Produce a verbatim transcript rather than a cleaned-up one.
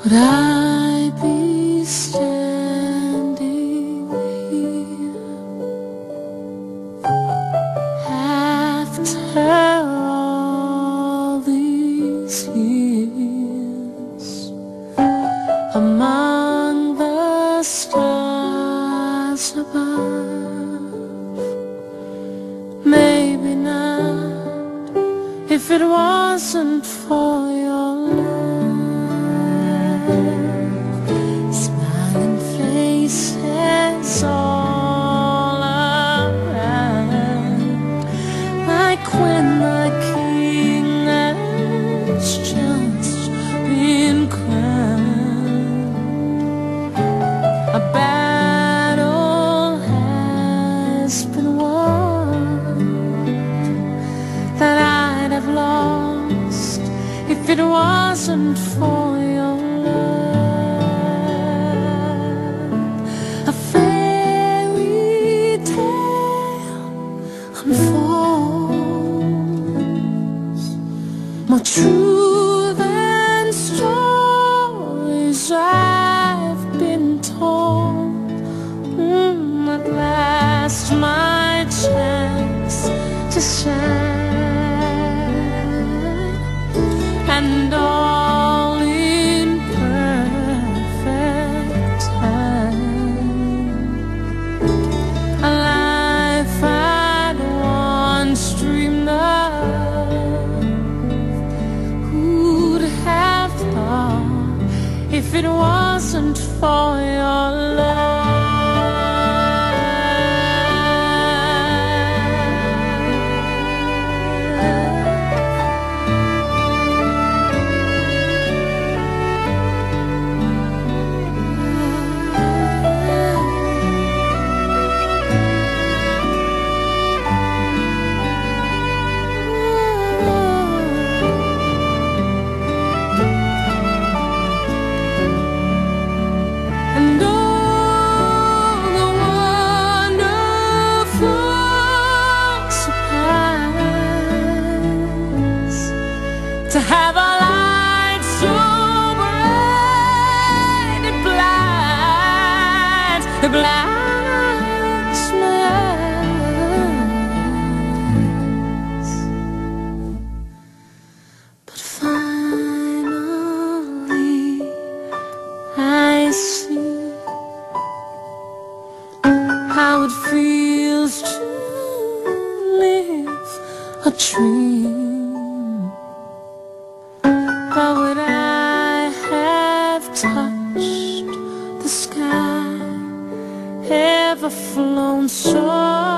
would I be standing here after all these years among the stars above? Maybe not, if it wasn't for your love. Smiling faces all around, like when the king has just been crowned. A battle has been won that I'd have lost if it wasn't for your love. A fairy tale unfolds, more true than stories I've been told. Mm, at last my chance to shine, and all in perfect time. A life I'd once dreamed of, who'd have thought if it wasn't for your love? And all the wonderful surprise to have a light so bright it blinds, it blinds my eyes. But finally I see how it feels to live a dream. How would I have touched the sky, ever flown so